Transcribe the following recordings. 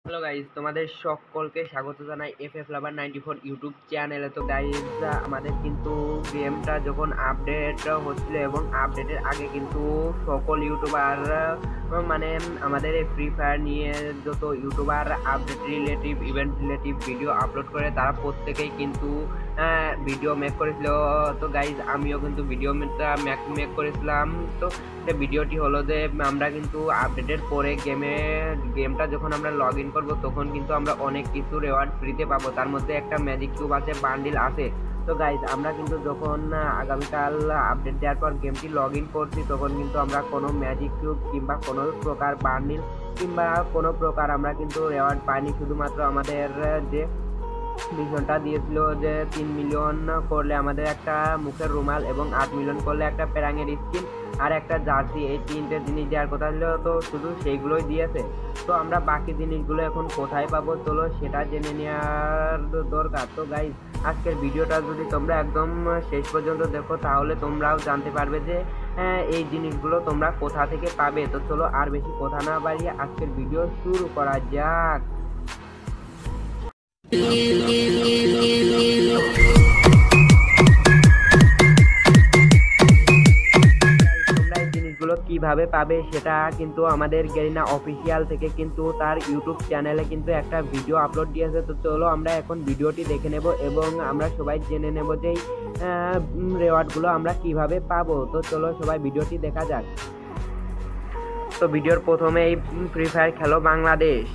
Hello guys, তোমাদের সকলকে স্বাগত জানাই এফএফ লাভার 94 ইউটিউব চ্যানেলে। তো গাইজ, আমাদের কিন্তু গেমটা যখন আপডেট হচ্ছিল এবং আপডেটের আগে কিন্তু সকল ইউটিউবার মানে আমাদের এই ফ্রি ফায়ার নিয়ে যত YouTuber update relative event relative video upload করে তারা প্রত্যেকেই কিন্তু ভিডিও মেক করেছিল। তো গাইজ, আমিও কিন্তু ভিডিও মেক করেছিলাম। তো ভিডিওটি হলো যে আমরা কিন্তু আপডেটের পরে গেমটা যখন আমরা লগ ইন করবো তখন কিন্তু আমরা অনেক কিছু রেওয়ার্ড ফ্রিতে পাবো। তার মধ্যে একটা ম্যাজিক কিউব আছে, বান্ডিল আছে। তো গাইজ, আমরা কিন্তু যখন আগামীকাল আপডেট দেওয়ার পর গেমটি লগ ইন করছি তখন কিন্তু আমরা কোনো ম্যাজিক কিউব কিংবা কোনো প্রকার বান্ডিল কিংবা কোনো প্রকার আমরা কিন্তু রেওয়ার্ড পাইনি। শুধুমাত্র আমাদের যে মিশনটা দিয়েছিল যে 3 মিলিয়ন করলে আমাদের একটা মুখের রুমাল এবং 8 মিলিয়ন করলে একটা প্যারাঙের স্কিন আর একটা জার্সি, এই তিনটে জিনিস দেওয়ার কথা ছিল। তো শুধু সেইগুলোই দিয়েছে। তো আমরা বাকি জিনিসগুলো এখন কোথায় পাবো চলো সেটা জেনে নেওয়ার দরকার। তো গাইজ, আজকের ভিডিওটা যদি তোমরা একদম শেষ পর্যন্ত দেখো তাহলে তোমরাও জানতে পারবে যে এই জিনিসগুলো তোমরা কোথা থেকে পাবে। তো চলো আর বেশি কথা না বাড়িয়ে আজকের ভিডিও শুরু করা যাক। জিনিসগুলো কিভাবে পাবে সেটা কিন্তু আমাদের গেরিনা অফিসিয়াল থেকে কিন্তু তার ইউটিউব চ্যানেলে কিন্তু একটা ভিডিও আপলোড দিয়েছে। তো চলো আমরা এখন ভিডিওটি দেখে নেব এবং আমরা সবাই জেনে নেব যে রেওয়ার্ডগুলো আমরা কিভাবে পাবো। তো চলো সবাই ভিডিওটি দেখা যাক। তো ভিডিওর প্রথমে এই ফ্রি ফায়ার খেলো বাংলাদেশ।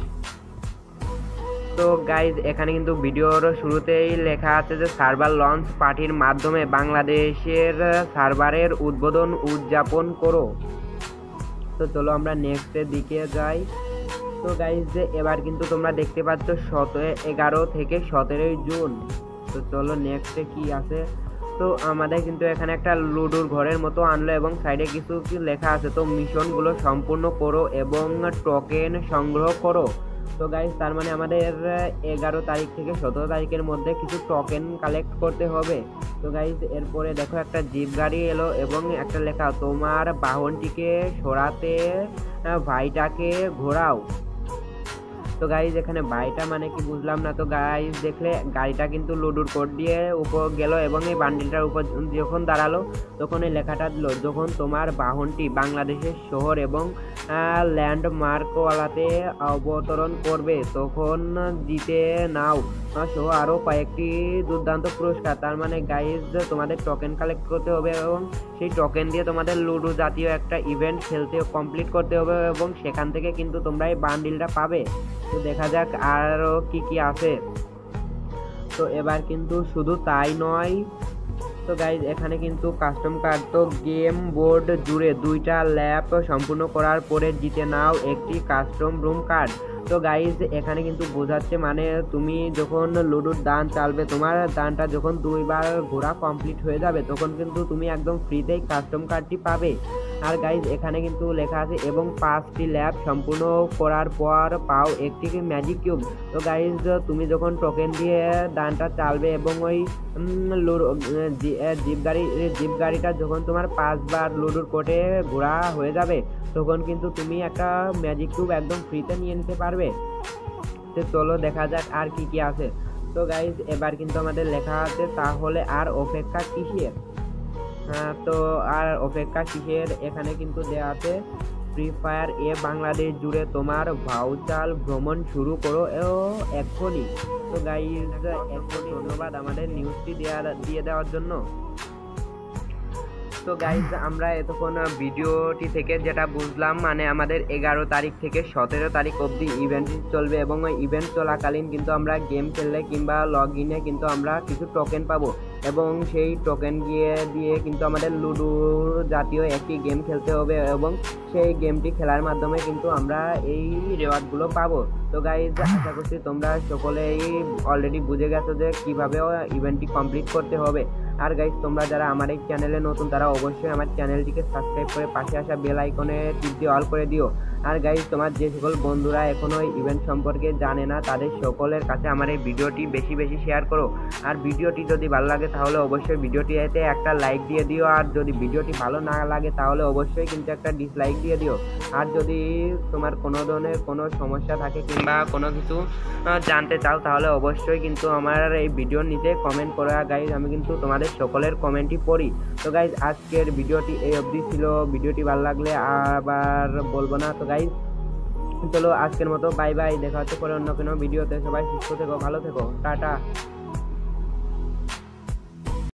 তো গাইজ, এখানে কিন্তু ভিডিওর শুরুতেই লেখা আছে যে সার্ভার লঞ্চ পার্টির মাধ্যমে বাংলাদেশের সার্ভারের উদ্বোধন উদযাপন করো। তো চলো আমরা নেক্সটের দিকে যাই। তো গাইজ, এবার কিন্তু তোমরা দেখতে পাচ্ছ 11 থেকে 17 জুন। তো চলো নেক্সটে কি আছে। তো আমাদের কিন্তু এখানে একটা লুডোর ঘরের মতো আনলো এবং সাইডে কিছু লেখা আছে। তো মিশনগুলো সম্পূর্ণ করো এবং টোকেন সংগ্রহ করো। তো গাইজ, তার মানে আমাদের 11 তারিখ থেকে 17 তারিখের মধ্যে কিছু টোকেন কালেক্ট করতে হবে। তো গাইজ, এরপরে দেখো একটা জিপ গাড়ি এলো এবং একটা লেখা তোমার বাহনটিকে সরাতে ভাইটাকে ঘোরাও। তো গাইজ, এখানে ভাইটা মানে কি বুঝলাম না। তো গাইজ, দেখলে গাড়িটা কিন্তু লুডুর কোড দিয়ে উপর গেল এবং এই বান্ডিলটার উপর যখন দাঁড়ালো তখন এই লেখাটা দিল যখন তোমার বাহনটি বাংলাদেশের শহর এবং ল্যান্ডমার্কওয়ালাতে অবতরণ করবে তখন জিতে নাও সহ আরও কয়েকটি দুর্দান্ত পুরস্কার। তার মানে গাইজ, তোমাদের টোকেন কালেক্ট করতে হবে এবং সেই টোকেন দিয়ে তোমাদের লুডো জাতীয় একটা ইভেন্ট খেলতে কমপ্লিট করতে হবে এবং সেখান থেকে কিন্তু তোমরা এই বান্ডিলটা পাবে। তো দেখা যাক আরও কি কি আছে। তো এবার কিন্তু শুধু তাই নয়। তো গাইজ, এখানে কিন্তু কাস্টম কার্ড। তো গেম বোর্ড জুড়ে 2টা ল্যাব সম্পূর্ণ করার পরে জিতে নাও একটি কাস্টম রুম কার্ড। তো গাইজ, এখানে কিন্তু বোঝাচ্ছে মানে তুমি যখন লুডোর দান চালবে তোমার দানটা যখন 2বার ঘোরা কমপ্লিট হয়ে যাবে তখন কিন্তু তুমি একদম ফ্রিতেই কাস্টম কার্ডটি পাবে। আর গাইজ, এখানে কিন্তু লেখা আছে এবং 5টি ল্যাব সম্পূর্ণ করার পর পাও একটি ম্যাজিক কিউব। তো গাইজ, তুমি যখন টোকেন দিয়ে দানটা চালবে এবং ওই জিপ গাড়িটা যখন তোমার 5বার লুডোর কোর্টে ঘোরা হয়ে যাবে তখন কিন্তু তুমি একটা ম্যাজিক কিউব একদম ফ্রিতে নিয়ে নিতে পারবে। তো চলো দেখা যাক আর কি কি আছে। তো গাইজ, এবার কিন্তু আমাদের লেখা আছে তাহলে আর অপেক্ষা কিসের। তো আর অপেক্ষা কিসের এখানে কিন্তু দেওয়া আছে ফ্রি ফায়ার বাংলাদেশ জুড়ে তোমার ভাউচাল ভ্রমণ শুরু করো এক্ষুনি। তো গাইজ, এক্ষুনি ধন্যবাদ আমাদের নিউজটি দিয়ে দেওয়ার জন্য। তো গাইজ, আমরা এতক্ষণ ভিডিওটি থেকে যেটা বুঝলাম মানে আমাদের 11 তারিখ থেকে 17 তারিখ অবধি ইভেন্ট চলবে এবং ওই ইভেন্ট চলাকালীন কিন্তু আমরা গেম খেললে কিংবা লগ ইনে কিন্তু আমরা কিছু টোকেন পাবো এবং সেই টোকেন দিয়ে কিন্তু আমাদের লুডো জাতীয় একটি গেম খেলতে হবে এবং সেই গেমটি খেলার মাধ্যমে কিন্তু আমরা এই রেওয়ার্ডগুলো পাবো। তো গাইজ, আশা করছি তোমরা সকলেই অলরেডি বুঝে গেছো যে কীভাবে ইভেন্টটি কমপ্লিট করতে হবে। আর গাইস তোমরা যারা আমার এই চ্যানেলে নতুন তারা অবশ্যই আমার চ্যানেলটিকে সাবস্ক্রাইব করে পাশে আসা বেল আইকনে টিপ দিয়ে অল করে দিও। আর গাইস তোমার যে সকল বন্ধুরা এখনো ইভেন্ট সম্পর্কে জানে না তাদের সকলের কাছে আমার এই ভিডিওটি বেশি বেশি শেয়ার করো। আর ভিডিওটি যদি ভালো লাগে তাহলে অবশ্যই ভিডিওটিতে একটা লাইক দিয়ে দিও। আর যদি ভিডিওটি ভালো না লাগে তাহলে অবশ্যই কিন্তু একটা ডিসলাইক দিয়ে দিও। আর যদি তোমার কোনো ধরনের কোনো সমস্যা থাকে কিংবা কোনো কিছু জানতে চাও তাহলে অবশ্যই কিন্তু আমার এই ভিডিওর নিচে কমেন্ট করো। গাইজ আমি কিন্তু তোমাদের সকলের কমেন্টই পড়ি। তো গাইজ আজকের ভিডিওটি এই অবধি ছিল। ভিডিওটি ভালো লাগলে আবার বলবো না। তো গাইজ চলো আজকের মতো বাই বাই, দেখা হচ্ছে পরে অন্য কোনো ভিডিওতে। সবাই সুস্থ থেকো, ভালো থেকো, টাটা।